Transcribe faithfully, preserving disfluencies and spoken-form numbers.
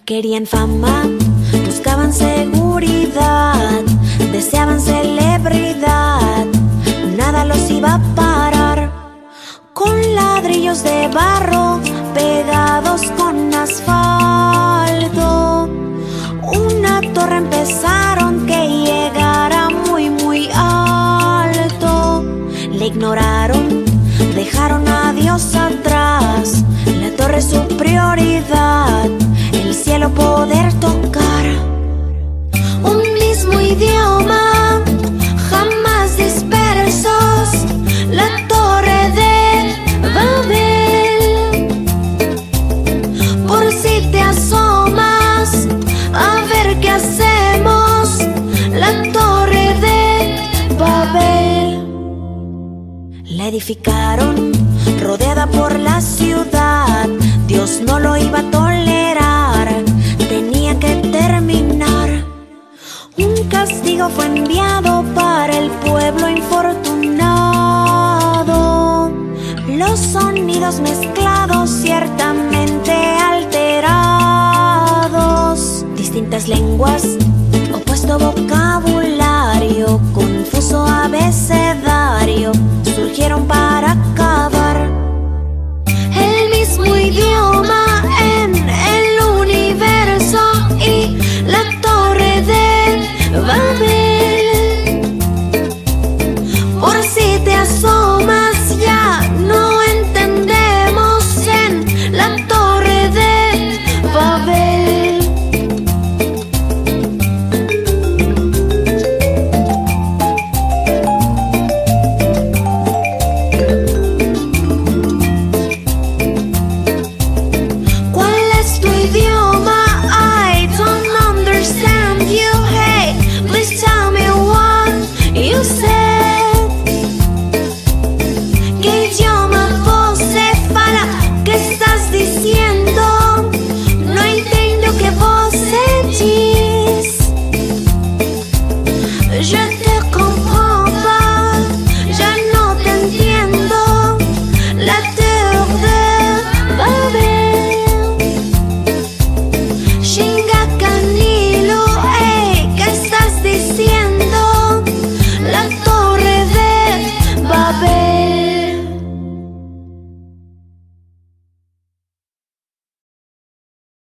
Querían fama, buscaban seguridad, deseaban celebridad, nada los iba a parar. Con ladrillos de barro pegados con asfalto, una torre empezaron que llegara muy muy alto. Le ignoraron, dejaron a Dios atrás, la torre su prioridad, el cielo poder tocar. Un mismo idioma, jamás dispersos, la torre de Babel. Por si te asomas a ver qué hacemos, la torre de Babel. La edificaron rodeada por la ciudad, Dios no lo iba a tolerar, tenía que terminar. Un castigo fue enviado para el pueblo infortunado, los sonidos mezclados ciertamente alterados, distintas lenguas, opuesto vocabulario, confuso abecedario, surgieron para acabar. El mismo idioma en el universo y la torre de Babel. Por si te asomas ya no entendemos en la torre de Babel. Je